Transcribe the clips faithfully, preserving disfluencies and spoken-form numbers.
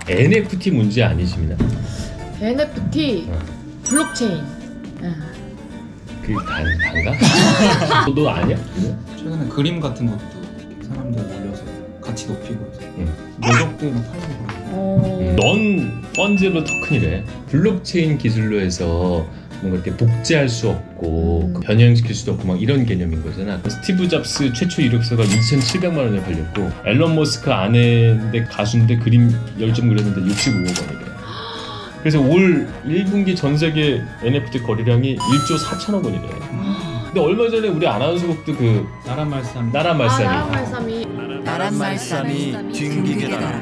엔에프티 문제 아니십니까? 엔에프티 어. 블록체인. 그게 단, 단가? 너도 아니야? 최근에 그림 같은 것도 사람들 올려서 가치 높이고 해서 응. 몇억 대는 팔고 그래요. 어... 넌 펀지블 토큰이래. 블록체인 기술로 해서 뭔가 이렇게 복제할 수 없고 음. 변형시킬 수도 없고 막 이런 개념인 거잖아. 스티브 잡스 최초 이력서가 이천칠백만 원에 팔렸고 앨런 머스크 아내인데 가수인데 그림 열 점 그렸는데 육십오억 원이래. 그래서 올 일 분기 전 세계 엔에프티 거래량이 일조 사천억 원이래. 근데 얼마 전에 우리 아나운서국도 그 나란 말씀 나란 말씀이 아, 나란 말씀이 나란 말씀이 뒷기게 달아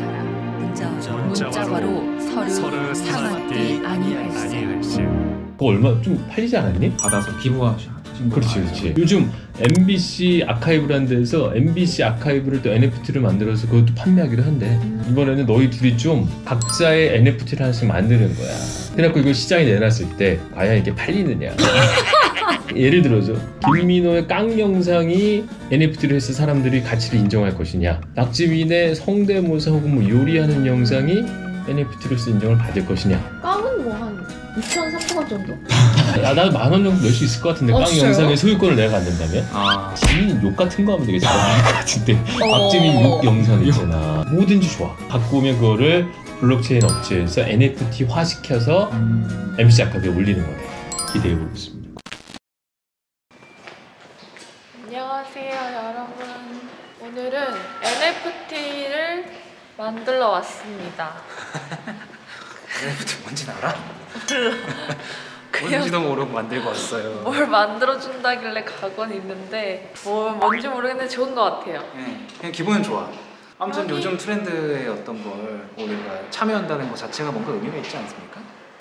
문자바로 서류 상하띠 아니할세. 그거 얼마 좀 팔리지 않았니? 받아서 기부하신 거. 그렇지 그렇지. 요즘 엠비씨 아카이브라는 데서 엠비씨 아카이브를 또 엔에프티를 만들어서 그것도 판매하기도 한대. 이번에는 너희 둘이 좀 각자의 엔에프티를 하나씩 만드는 거야. 그래갖고 이걸 시장에 내놨을 때 과연 이게 팔리느냐. 예를 들어서 김민호의 깡 영상이 엔에프티를 해서 사람들이 가치를 인정할 것이냐, 박지민의 성대모사 혹은 뭐 요리하는 영상이 엔에프티로서 인정을 받을 것이냐. 깡은 뭐 한 이천, 삼천 원 정도? 야, 나도 만 원 정도 낼 수 있을 것 같은데. 어, 깡 진짜요? 영상의 소유권을 내가 갖는다면? 아 지민 욕 같은 거 하면 되게 잘할 것 같은데. 어. 박지민 욕 영상 있잖아. 뭐든지 좋아. 갖고 오면 그거를 블록체인 업체에서 엔에프티화 시켜서 음... 엠비씨 아카이브에 올리는 거래. 기대해 보겠습니다. 안녕하세요 여러분. 오늘은 엔에프티를 만들러 왔습니다. 엔에프티 뭔지 알아? 몰라. 뭔지도 모르고 만들고 왔어요. 뭘 만들어준다길래 가곤 있는데 뭐 뭔지 모르겠는데 좋은 것 같아요. 네, 그냥 기분은 좋아. 아무튼 여기... 요즘 트렌드의 어떤 걸 우리가 참여한다는 것 자체가 뭔가 의미가 있지 않습니까?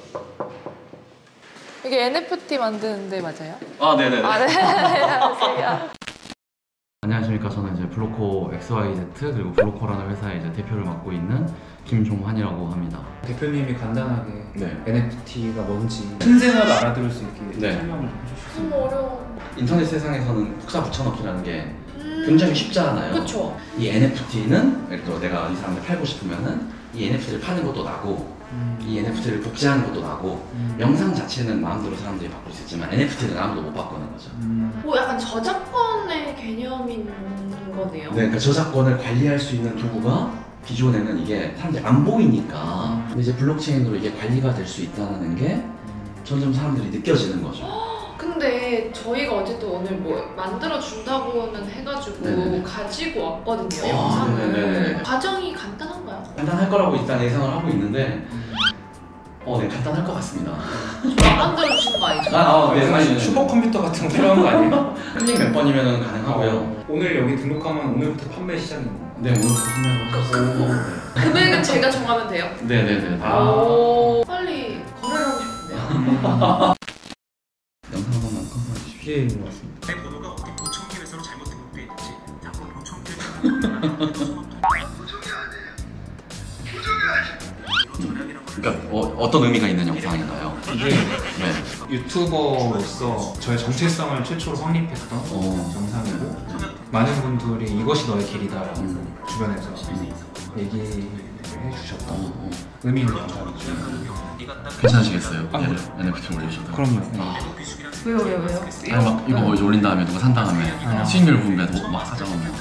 이게 엔에프티 만드는데 맞아요? 아 네네네. 아, 네. 안녕하세요. 안녕하십니까. 저는 이제 블로코 엑스와이제드 그리고 블로코라는 회사의 이제 대표를 맡고 있는 김종환이라고 합니다. 대표님이 간단하게 네. 엔에프티가 뭔지 신생아도 알아들을 수 있게 네. 설명을 좀 해주실 수 너무 있나요? 어려워. 인터넷 세상에서는 복사 붙여넣기라는 게 음... 굉장히 쉽잖아요. 그쵸. 이 엔에프티는 예를 들어 내가 이 사람들 팔고 싶으면은 이 엔에프티를 파는 것도 나고 음... 이 엔에프티를 복제하는 것도 나고 음... 영상 자체는 마음대로 사람들이 바꿀 수 있지만 엔에프티는 아무도 못 바꾸는 거죠. 음... 뭐 약간 저작권의 개념인 거네요. 네, 그러니까 저작권을 관리할 수 있는 도구가 기존에는 이게 사람들이 안 보이니까 근데 이제 블록체인으로 이게 관리가 될 수 있다는 게 점점 사람들이 느껴지는 거죠. 근데 저희가 어쨌든 오늘 뭐 만들어 준다고는 해가지고 네네네. 가지고 왔거든요. 아, 영상을. 네네네. 과정이 간단한가요? 간단할 거라고 일단 예상을 하고 있는데 어, 네, 간단할 것 같습니다. 안 만들어 주시는 거 아니죠? 아, 아, 네, 사실 아니, 슈퍼컴퓨터 같은 거 필요한 거 아니에요? 클릭 몇 번이면 가능하고요. 오늘 여기 등록하면 오늘부터 판매 시작입니다. 네, 오늘부터 판매하고 있어요. 금액은 제가 정하면 돼요? 네네네. 아. 오, 빨리 거래를 하고 싶은데요. 영상 한 번만 컴퓨터 주십시오. 예, 맞습니다. 내 번호가 어디 보청기에서 잘못된 것도 있는지 자꾸 보청기를 그러니까 어, 어떤 의미가 있는 영상인가요? 이게 네. 유튜버로서 저의 정체성을 최초로 확립했던 어. 영상이고 많은 분들이 이것이 너의 길이다라고 음. 주변에서 음. 얘기를 해주셨던 어, 어. 의미 있는 영상이죠. 괜찮으시겠어요? 아, 네, 그래. 엔에프티 올리셔도. 그럼요. 왜요, 왜요, 왜요? 아니 막 이거 이제 올린 다음에 누가 산 다음에 아. 수익률 보면 막 사자면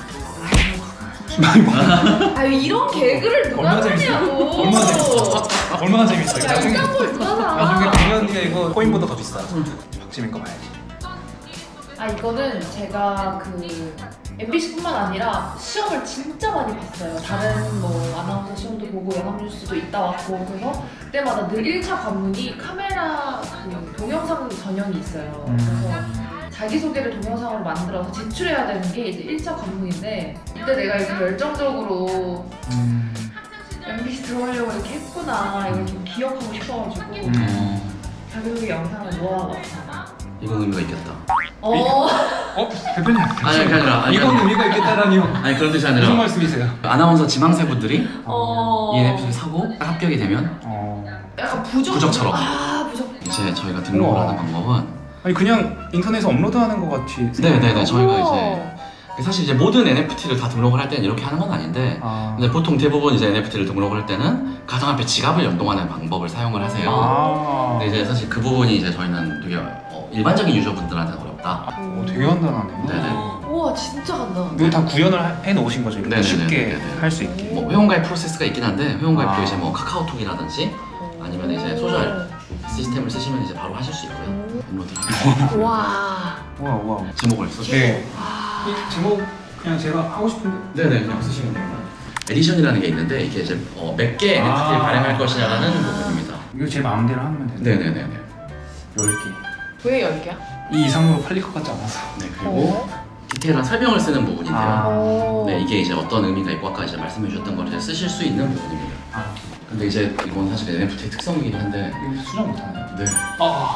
아 이런 개그를 누가 얼마나 재밌어요? 하냐고. 얼마나 재밌어? 얼마나 재밌어요? 야 나중에 이딴 걸 누가 나중에 사? 백 년 뒤에 이거 코인보다 더 비싸. 박지민 거 봐야지. 아 이거는 제가 그 엠비씨뿐만 아니라 시험을 진짜 많이 봤어요. 다른 뭐 아나운서 시험도 보고 연합뉴스도 있다 왔고 그래서 그때마다 늘 일 차 관문이 카메라 그 동영상 전형이 있어요. 음. 그래서 자기소개를 동영상으로 만들어서 제출해야 되는 게 이제 일 차 관문인데 이때 내가 이렇게 열정적으로 음. 엠비씨 들어오려고 이렇게 했구나 이걸 좀 기억하고 싶어가지고 음. 자기소개 영상을 모아봤어요. 이건 의미가 있겠다. 어. 어? 대표님. 아니 그게 아니라 아니, 이건 의미가 있겠다라니요. 아니 그런 뜻이 무슨 아니라 말씀이세요? 아나운서 지망생분들이 어. 이 엔에프티를 사고 합격이 되면 어. 약간 부적. 부적처럼. 아 부적. 이제 저희가 등록을 우와. 하는 방법은 아니 그냥 인터넷에 업로드하는 것 같이. 네네네 저희가 우와. 이제 사실 이제 모든 엔에프티를 다 등록을 할 때는 이렇게 하는 건 아닌데 아. 근데 보통 대부분 이제 엔에프티를 등록을 할 때는 가상화폐 지갑을 연동하는 방법을 사용을 하세요. 아. 근데 이제 사실 그 부분이 이제 저희는 되게 어, 일반적인 유저분들한테는 어렵다. 오, 되게 간단하네요. 네네. 우와 진짜 간단한데. 이거 다 구현을 해 놓으신 거죠? 이렇게 네네네네네. 쉽게 할 수 있게. 뭐 회원가입 프로세스가 있긴 한데 회원가입도 아. 이제 뭐 카카오톡이라든지 아니면 이제 소셜 시스템을 쓰시면 이제 바로 하실 수 있고요. 업로드를 와. 와, 와. 제목을 써주세요. 네. 이 제목 그냥 제가 하고 싶은데. 네네 그냥 쓰시면 됩니다. 에디션이라는 게 있는데 이게 이제 어, 몇 개 엔에프티를 아. 발행할 것이냐라는 부분입니다. 이거 제 마음대로 하면 되는. 네네네네. 열 개. 왜 열 개야? 이 이상으로 팔릴 것 같지 않아서. 네 그리고 디테일한 설명을 쓰는 부분인데요. 아. 오. 네 이게 이제 어떤 의미가 있고 아까 이제 말씀해 주셨던 걸 이제 쓰실 수 있는 부분입니다. 아. 근데 이제 이건 사실 엔에프티의 특성이긴 한데 이거 수정 못하나요? 네. 아.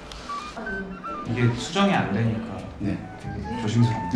이게 수정이 안 되니까 네. 되게 조심스럽네.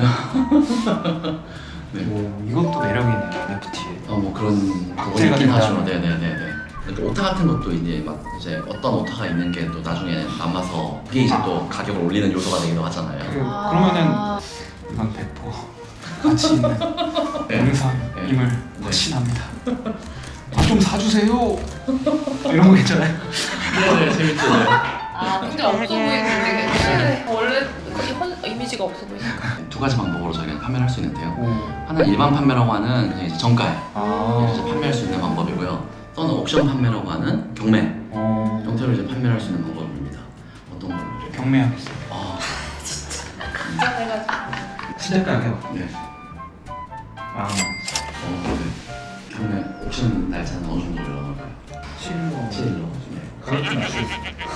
네. 오, 이것도 매력이네요, 엔에프티에. 어 뭐 그런 부분이 악재가 있긴 하죠. 된다면. 네네네네. 또 오타 같은 것도 이제 막 이제 어떤 오타가 있는 게 또 나중에 남아서 그게 이제 또 가격을 올리는 요소가 되기도 하잖아요. 그, 그러면은 이건 백 퍼센트 가치 있는 네. 영상임을 네. 확신합니다. 아, 좀 사주세요. 이런 거 있잖아요. 네네 재밌죠. 네. 아 근데 없어 보이는데 원래 이 이미지가 없어 보이니까. 두 가지 방법으로 저희가 판매를 할 수 있는데요. 오. 하나는 일반 판매라고 하는 그냥 이제 정가에 아. 이제 판매할 수 있는 방법이고요. 또는 옥션 판매라고 하는 경매 어. 형태로 이제 판매할 수 있는 방법입니다. 어떤 걸로? 경매하겠어요. 아, 긴장해가지고. 시작할게요. 네. 아, 어, 네. 경매 옥션 날짜는 어느 정도 올라갈까요? 실로. 칠 일로. 네. 그렇좀 아시죠?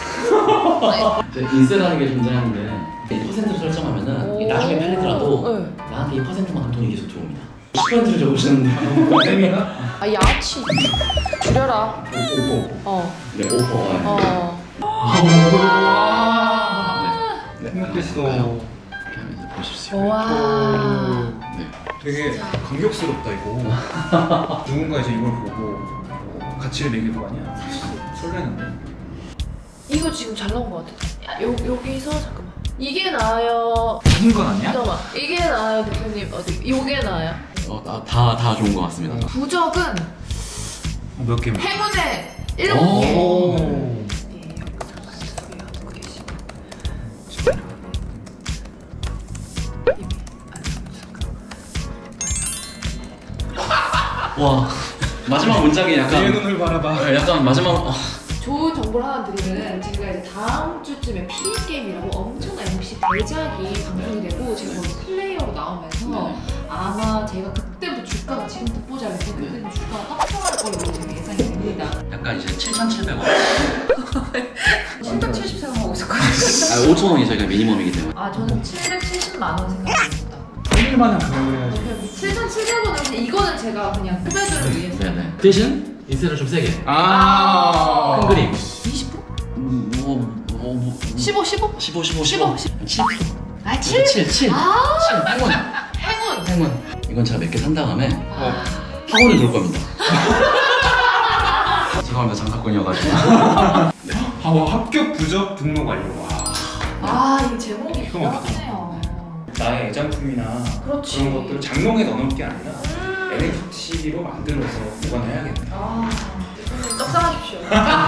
이제 인세라는 게 존재하는데 이 퍼센트를 설정하면은 이게 나중에 팔리더라도 네. 나한테 이 퍼센트만큼 돈이 계속 들어옵니다. 십 퍼센트를 적으시는데 쌤이가? 아 야치. 줄여라. 오고. 어. 네, 오퍼. 어. 네. 네. 생각했어. 이렇게 하면 이제 보실 수 있고요. 와. 네. 되게 감격스럽다 이거. 누군가 이제 이걸 보고 가치를 매길 거 아니야? 설레는데. 이거 지금 잘 나온 것 같아. 야, 요 여기서 잠깐만. 이게 나아요. 사진 건 아니야? 잠깐만. 이게 나아요, 대표님. 어디? 이게 나아요. 어, 다, 다 좋은 것 같습니다. 부적은 어, 몇 개면? 행운의 일곱 개. 오. 와, 마지막 문장이 약간 내 눈을 바라봐. 네, 약간 마지막 어, 좋은 정보를 하나 드리면은 제가 이제 다음 주쯤에 피리 게임이라고 엄청난 엠비씨 대작이 방송이 되고 제가 거기 플레이어로 나오면서 네. 아마 제가 그때부터 주가가 지금 듣보지 않을 때 그때부터 주가가 떡상할 걸로 지금 예상이 됩니다. 약간 이제 칠천칠백 원. 칠백칠십 생각하고 있었거든요. 아, 오천 원이 저희가 미니멈이기 때문에. 아 저는 칠백칠십만 원 생각합니다. 일만한 금액을 해야지. 칠천칠백 원은 이거는 제가 그냥 후배들을 위해서 네네. 대신 인쇄를 좀 세게. 아. 큰 그림. 이십 퍼센트? 음, 뭐, 뭐, 뭐, 십오, 십오? 십오, 십오, 십오, 십오. 칠. 아 칠? 칠, 칠. 아 칠. 행운. 행운! 행운. 이건 제가 몇 개 산 다음에 어. 학원을 돌 겁니다. 죄송합니다, 장사꾼이어가지고. 아, 합격 부적 등록 완료. 와. 아 이 제목이 이거 기가 어떡해. 막히네요. 나의 애장품이나 그렇지. 그런 것들을 장롱에 넣어놓을 게 아니라 음. 엔에프티로 만들어서 보관해야겠네. 아 대표님 떡상하십시오.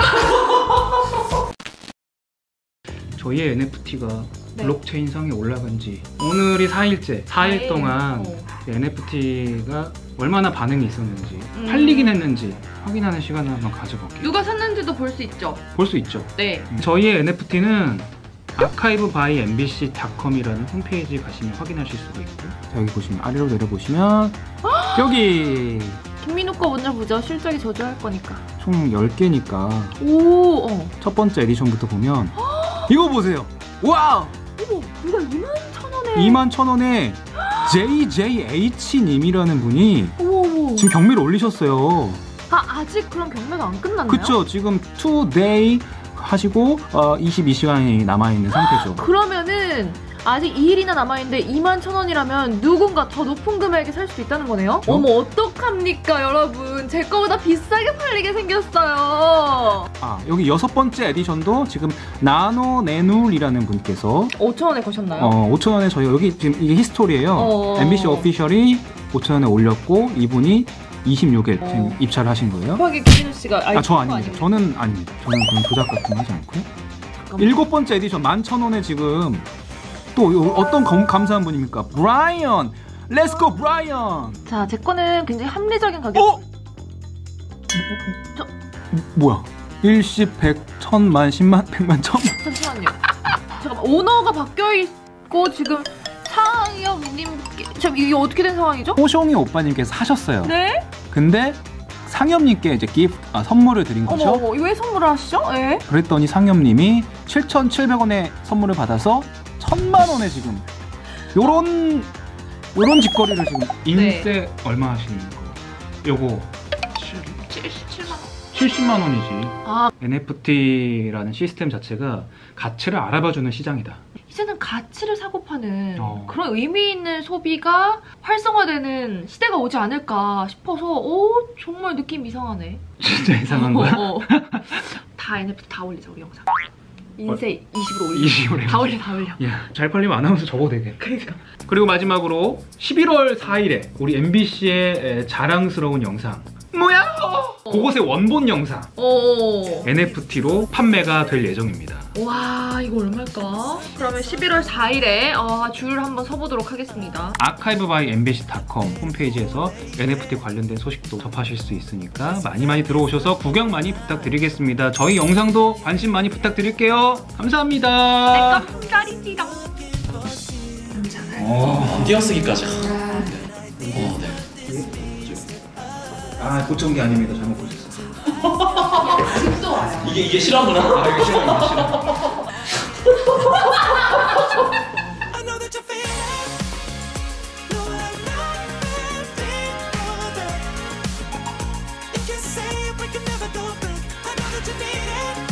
저희의 엔에프티가 네. 블록체인상에 올라간 지 오늘이 사 일째. 사 일 동안 어. 엔에프티가 얼마나 반응이 있었는지 음. 팔리긴 했는지 확인하는 시간을 한번 가져볼게요. 누가 샀는지도 볼 수 있죠? 볼 수 있죠. 네. 저희의 엔에프티는 아카이브 바이 엠비씨 닷컴이라는 홈페이지 가시면 확인하실 수가 있고, 자, 여기 보시면 아래로 내려보시면 여기 김민우 거 먼저 보죠. 실적이 저조할 거니까. 총 열 개니까 오, 어. 첫 번째 에디션부터 보면 이거 보세요. 와우! 어머, 이거 이만 천 원에. 이만 천 원에 제이제이에이치님이라는 분이 어머, 어머. 지금 경매를 올리셨어요. 아, 아직 그럼 경매가 안 끝났나요? 그쵸? 지금 투데이 하시고 어, 이십이 시간이 남아있는 상태죠. 그러면은 아직 이 일이나 남아있는데 이만 천 원이라면 누군가 더 높은 금액에 살 수도 있다는 거네요? 어? 어머 어떡합니까 여러분. 제 거보다 비싸게 팔리게 생겼어요. 아, 여기 여섯 번째 에디션도 지금 나노 네눌이라는 분께서 오천 원에 거셨나요? 어, 오천 원에 저희 여기 지금 이게 히스토리예요. 어. 엠비씨 오피셜이 오천 원에 올렸고 이분이 이십육 일 지금 어. 입찰을 하신 거예요. 급하게 김민우 씨가 아, 저 아닙니다. 저는 아닙니다. 저는 그런 조작 같은 거 하지 않고요. 잠깐만. 일곱 번째 에디션 만 천 원에 지금 또 요- 어떤 검- 감사한 분입니까? 브라이언! 렛츠고 브라이언! 자, 제 거는 굉장히 합리적인 가격. 어? 저- 뭐야? 일십, 백, 천만, 십만, 백만, 천만. 잠시만요. 잠깐만, 오너가 바뀌어 있고 지금 상엽님께 참 이게 어떻게 된 상황이죠? 호숑이 오빠님께서 하셨어요. 네? 근데 상엽님께 이제 기프트, 아, 선물을 드린 어머 거죠. 어머, 왜 선물을 하시죠? 예? 그랬더니 상엽님이 칠천칠백 원의 선물을 받아서 천만 원에 지금 요런 요런 짓거리를 지금 인세 얼마 하시는 거? 요거 칠십칠만 원. 칠십만 원이지. 아, 엔에프티라는 시스템 자체가 가치를 알아봐주는 시장이다. 이제는 가치를 사고 파는 어. 그런 의미 있는 소비가 활성화되는 시대가 오지 않을까 싶어서 오 정말 느낌 이상하네. 진짜 이상한 거야. 어, 어. 다 엔에프티 다 올리자 우리 영상. 인세 이십으로 올려. 이십으로 다 올려 다 올려. 야, 잘 팔리면 아나운서 접어도 되겠네. 그러니까. 그리고 마지막으로 십일월 사일에 우리 엠비씨의 자랑스러운 영상 뭐야? 그곳의 원본 영상 오. 엔에프티로 판매가 될 예정입니다. 와 이거 얼마일까? 그러면 십일월 사일에 어, 줄을 한번 서보도록 하겠습니다. 아카이브 바이 엠비씨 닷컴 홈페이지에서 엔에프티 관련된 소식도 접하실 수 있으니까 많이 많이 들어오셔서 구경 많이 부탁드리겠습니다. 저희 영상도 관심 많이 부탁드릴게요. 감사합니다. 내꺼 품절이지롱. 어, 띄어쓰기까지. 어, 네. 아, 고쳐온 게 아닙니다. 잘못 보셨어요. 지금도 와요. 이게 이게 싫어하구나. 아, 이거 싫어, 이거 싫어. I know that you feel it. No, I'm not ready for that. If you say it, we can never go back. I know that you need it.